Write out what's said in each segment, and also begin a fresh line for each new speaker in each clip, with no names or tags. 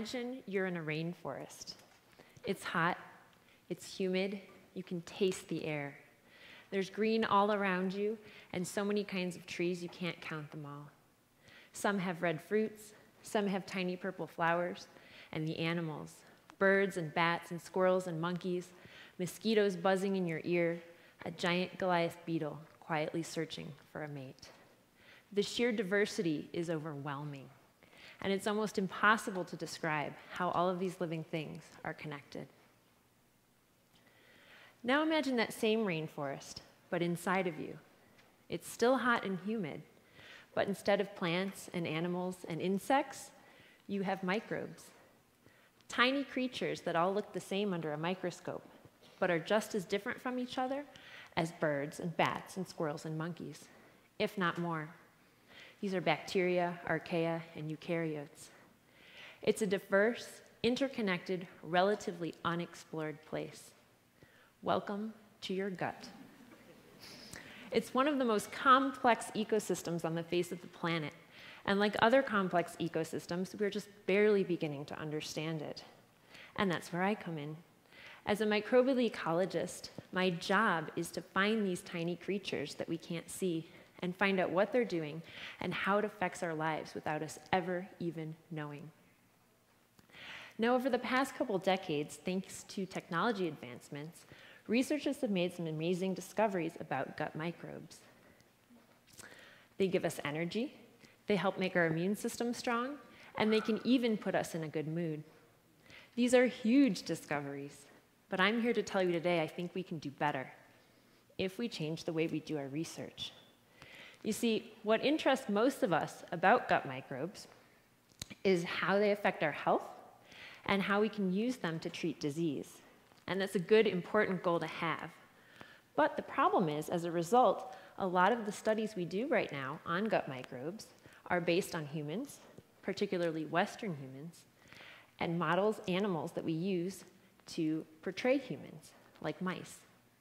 imagine you're in a rainforest. It's hot, it's humid, you can taste the air. There's green all around you, and so many kinds of trees you can't count them all. Some have red fruits, some have tiny purple flowers, and the animals, birds and bats and squirrels and monkeys, mosquitoes buzzing in your ear, a giant Goliath beetle quietly searching for a mate. The sheer diversity is overwhelming, and it's almost impossible to describe how all of these living things are connected. Now imagine that same rainforest, but inside of you. It's still hot and humid, but instead of plants and animals and insects, you have microbes. Tiny creatures that all look the same under a microscope, but are just as different from each other as birds and bats and squirrels and monkeys, if not more. These are bacteria, archaea, and eukaryotes. It's a diverse, interconnected, relatively unexplored place. Welcome to your gut. It's one of the most complex ecosystems on the face of the planet, and like other complex ecosystems, we're just barely beginning to understand it. And that's where I come in. As a microbial ecologist, my job is to find these tiny creatures that we can't see and find out what they're doing and how it affects our lives without us ever even knowing. Now, over the past couple decades, thanks to technology advancements, researchers have made some amazing discoveries about gut microbes. They give us energy, they help make our immune system strong, and they can even put us in a good mood. These are huge discoveries, but I'm here to tell you today I think we can do better if we change the way we do our research. You see, what interests most of us about gut microbes is how they affect our health and how we can use them to treat disease. And that's a good, important goal to have. But the problem is, as a result, a lot of the studies we do right now on gut microbes are based on humans, particularly Western humans, and models, animals that we use to portray humans, like mice.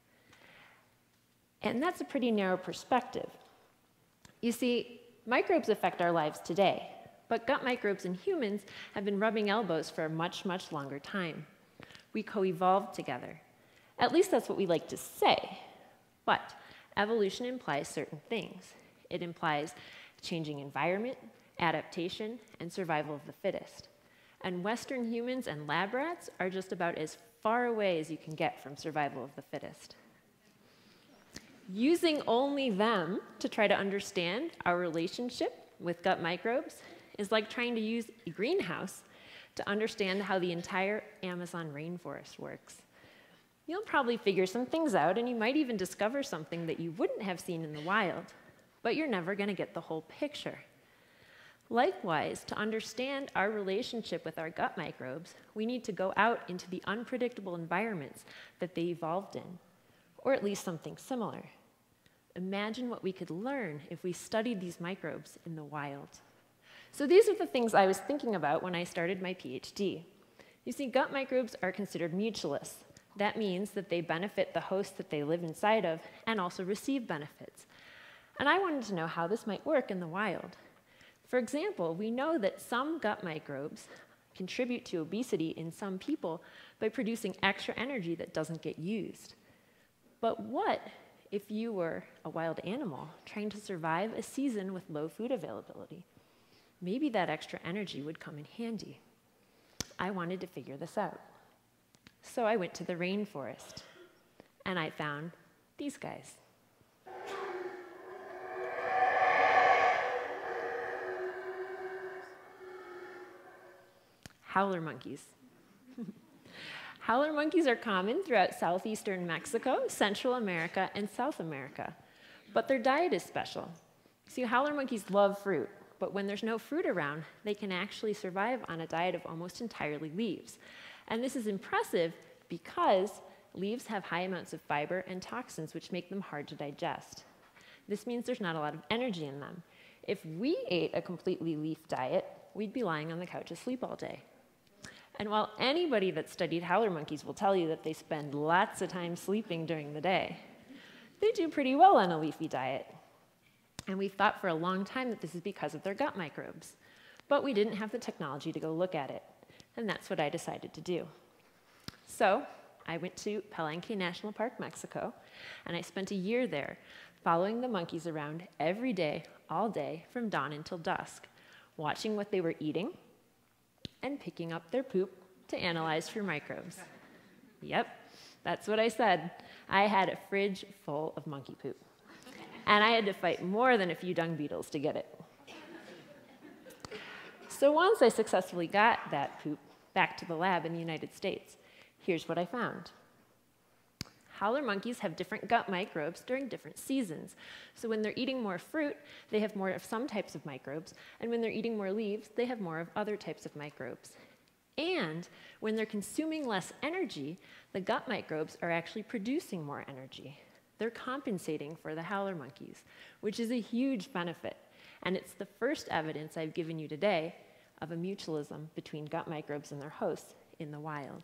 And that's a pretty narrow perspective. You see, microbes affect our lives today, but gut microbes in humans have been rubbing elbows for a much, much longer time. We co-evolved together. At least that's what we like to say. But evolution implies certain things. It implies changing environment, adaptation, and survival of the fittest. And Western humans and lab rats are just about as far away as you can get from survival of the fittest. Using only them to try to understand our relationship with gut microbes is like trying to use a greenhouse to understand how the entire Amazon rainforest works. You'll probably figure some things out, and you might even discover something that you wouldn't have seen in the wild, but you're never going to get the whole picture. Likewise, to understand our relationship with our gut microbes, we need to go out into the unpredictable environments that they evolved in, or at least something similar. Imagine what we could learn if we studied these microbes in the wild. So these are the things I was thinking about when I started my PhD. You see, gut microbes are considered mutualists. That means that they benefit the host that they live inside of and also receive benefits. And I wanted to know how this might work in the wild. For example, we know that some gut microbes contribute to obesity in some people by producing extra energy that doesn't get used. But what if you were a wild animal trying to survive a season with low food availability? Maybe that extra energy would come in handy. I wanted to figure this out. So I went to the rainforest, and I found these guys. Howler monkeys. Howler monkeys are common throughout southeastern Mexico, Central America, and South America. But their diet is special. See, howler monkeys love fruit, but when there's no fruit around, they can actually survive on a diet of almost entirely leaves. And this is impressive because leaves have high amounts of fiber and toxins, which make them hard to digest. This means there's not a lot of energy in them. If we ate a completely leaf diet, we'd be lying on the couch asleep all day. And while anybody that's studied howler monkeys will tell you that they spend lots of time sleeping during the day, they do pretty well on a leafy diet. And we've thought for a long time that this is because of their gut microbes. But we didn't have the technology to go look at it. And that's what I decided to do. So I went to Palenque National Park, Mexico, and I spent a year there following the monkeys around every day, all day, from dawn until dusk, watching what they were eating and picking up their poop to analyze for microbes. Yep, that's what I said. I had a fridge full of monkey poop, and I had to fight more than a few dung beetles to get it. So once I successfully got that poop back to the lab in the United States, here's what I found. Howler monkeys have different gut microbes during different seasons. So when they're eating more fruit, they have more of some types of microbes, and when they're eating more leaves, they have more of other types of microbes. And when they're consuming less energy, the gut microbes are actually producing more energy. They're compensating for the howler monkeys, which is a huge benefit. And it's the first evidence I've given you today of a mutualism between gut microbes and their hosts in the wild.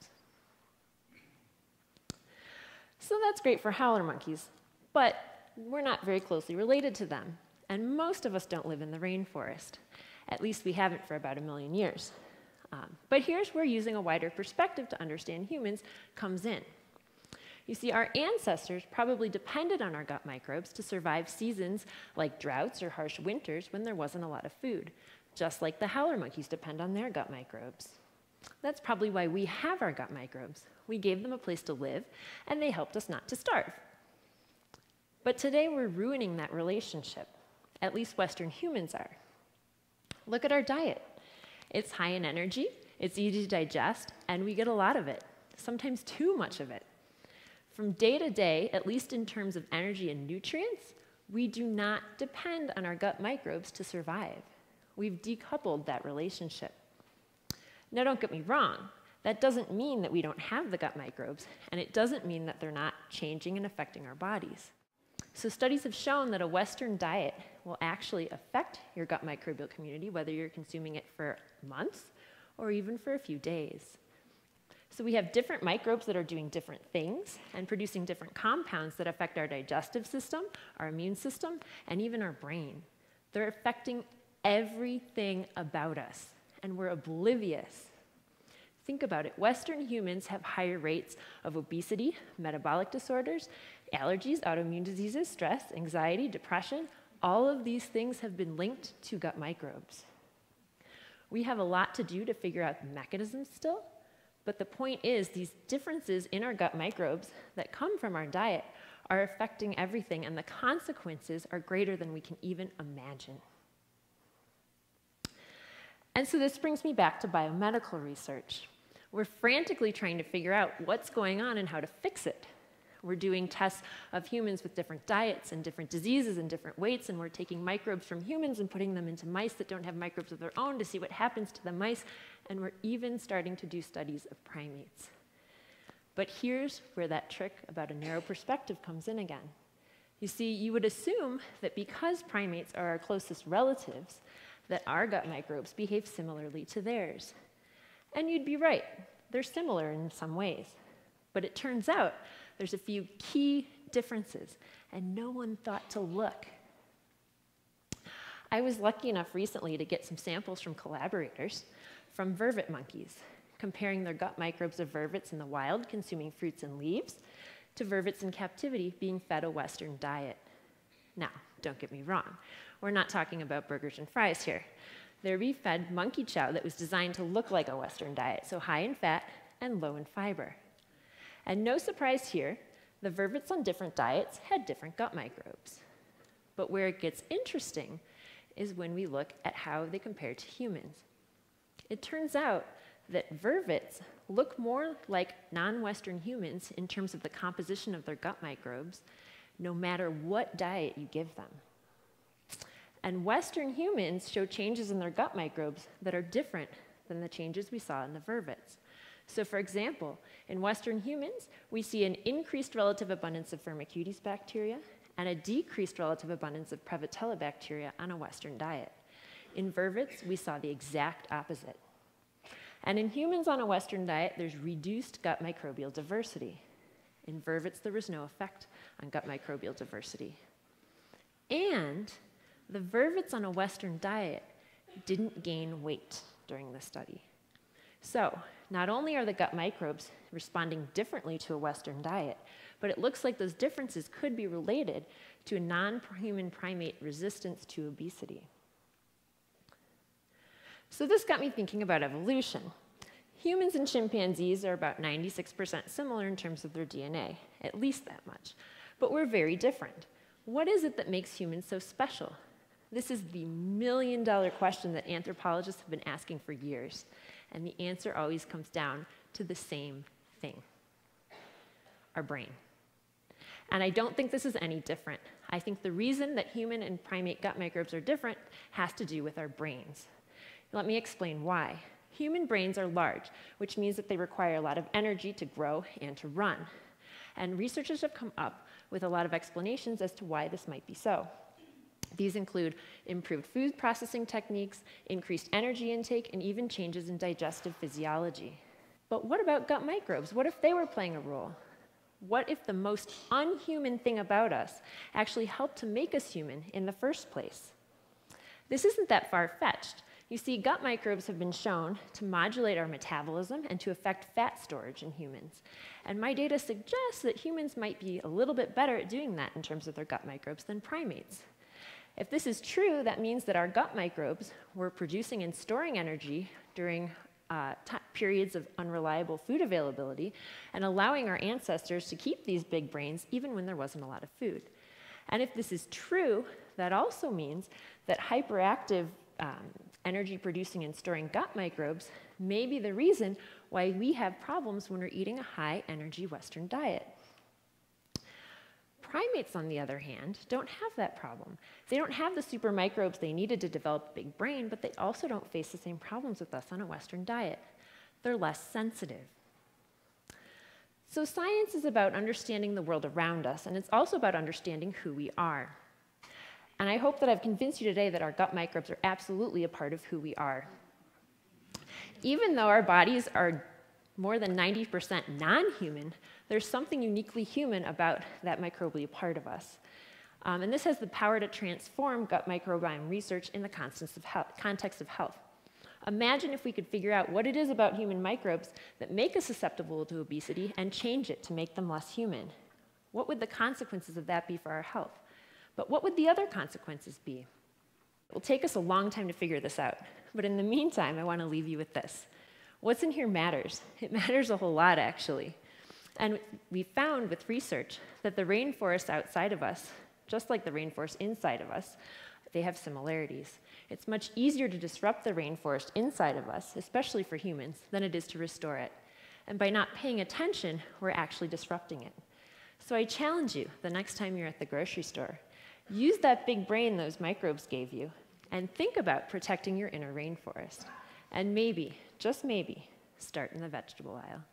So that's great for howler monkeys, but we're not very closely related to them. And most of us don't live in the rainforest. At least we haven't for about 1 million years. But here's where using a wider perspective to understand humans comes in. You see, our ancestors probably depended on our gut microbes to survive seasons like droughts or harsh winters when there wasn't a lot of food, just like the howler monkeys depend on their gut microbes. That's probably why we have our gut microbes. We gave them a place to live, and they helped us not to starve. But today we're ruining that relationship. At least Western humans are. Look at our diet. It's high in energy, it's easy to digest, and we get a lot of it, sometimes too much of it. From day to day, at least in terms of energy and nutrients, we do not depend on our gut microbes to survive. We've decoupled that relationship. Now, don't get me wrong. That doesn't mean that we don't have the gut microbes, and it doesn't mean that they're not changing and affecting our bodies. So studies have shown that a Western diet will actually affect your gut microbial community, whether you're consuming it for months or even for a few days. So we have different microbes that are doing different things and producing different compounds that affect our digestive system, our immune system, and even our brain. They're affecting everything about us, and we're oblivious. Think about it. Western humans have higher rates of obesity, metabolic disorders, allergies, autoimmune diseases, stress, anxiety, depression. All of these things have been linked to gut microbes. We have a lot to do to figure out the mechanisms still, but the point is these differences in our gut microbes that come from our diet are affecting everything, and the consequences are greater than we can even imagine. And so this brings me back to biomedical research. We're frantically trying to figure out what's going on and how to fix it. We're doing tests of humans with different diets and different diseases and different weights, and we're taking microbes from humans and putting them into mice that don't have microbes of their own to see what happens to the mice, and we're even starting to do studies of primates. But here's where that trick about a narrow perspective comes in again. You see, you would assume that because primates are our closest relatives, that our gut microbes behave similarly to theirs. And you'd be right, they're similar in some ways. But it turns out there's a few key differences, and no one thought to look. I was lucky enough recently to get some samples from collaborators from vervet monkeys, comparing their gut microbes of vervets in the wild consuming fruits and leaves to vervets in captivity being fed a Western diet. Now, don't get me wrong, we're not talking about burgers and fries here. They're being fed monkey chow that was designed to look like a Western diet, so high in fat and low in fiber. And no surprise here, the vervets on different diets had different gut microbes. But where it gets interesting is when we look at how they compare to humans. It turns out that vervets look more like non-Western humans in terms of the composition of their gut microbes, no matter what diet you give them. And Western humans show changes in their gut microbes that are different than the changes we saw in the vervets. So for example, in Western humans, we see an increased relative abundance of Firmicutes bacteria and a decreased relative abundance of Prevotella bacteria on a Western diet. In vervets, we saw the exact opposite. And in humans on a Western diet, there's reduced gut microbial diversity. In vervets, there was no effect on gut microbial diversity. And the vervets on a Western diet didn't gain weight during the study. So, not only are the gut microbes responding differently to a Western diet, but it looks like those differences could be related to a non-human primate resistance to obesity. So this got me thinking about evolution. Humans and chimpanzees are about 96% similar in terms of their DNA, at least that much. But we're very different. What is it that makes humans so special? This is the million-dollar question that anthropologists have been asking for years. And the answer always comes down to the same thing: our brain. And I don't think this is any different. I think the reason that human and primate gut microbes are different has to do with our brains. Let me explain why. Human brains are large, which means that they require a lot of energy to grow and to run. And researchers have come up with a lot of explanations as to why this might be so. These include improved food processing techniques, increased energy intake, and even changes in digestive physiology. But what about gut microbes? What if they were playing a role? What if the most unhuman thing about us actually helped to make us human in the first place? This isn't that far-fetched. You see, gut microbes have been shown to modulate our metabolism and to affect fat storage in humans. And my data suggests that humans might be a little bit better at doing that in terms of their gut microbes than primates. If this is true, that means that our gut microbes were producing and storing energy during periods of unreliable food availability and allowing our ancestors to keep these big brains even when there wasn't a lot of food. And if this is true, that also means that hyperactive energy producing and storing gut microbes may be the reason why we have problems when we're eating a high energy Western diet. Primates, on the other hand, don't have that problem. They don't have the super microbes they needed to develop a big brain, but they also don't face the same problems with us on a Western diet. They're less sensitive. So science is about understanding the world around us, and it's also about understanding who we are. And I hope that I've convinced you today that our gut microbes are absolutely a part of who we are. Even though our bodies are more than 90% non-human, there's something uniquely human about that microbial part of us. And this has the power to transform gut microbiome research in the context of health. Imagine if we could figure out what it is about human microbes that make us susceptible to obesity and change it to make them less human. What would the consequences of that be for our health? But what would the other consequences be? It will take us a long time to figure this out. But in the meantime, I want to leave you with this. What's in here matters. It matters a whole lot, actually. And we found with research that the rainforests outside of us, just like the rainforest inside of us, they have similarities. It's much easier to disrupt the rainforest inside of us, especially for humans, than it is to restore it. And by not paying attention, we're actually disrupting it. So I challenge you, the next time you're at the grocery store, use that big brain those microbes gave you, and think about protecting your inner rainforest. And maybe, just maybe, start in the vegetable aisle.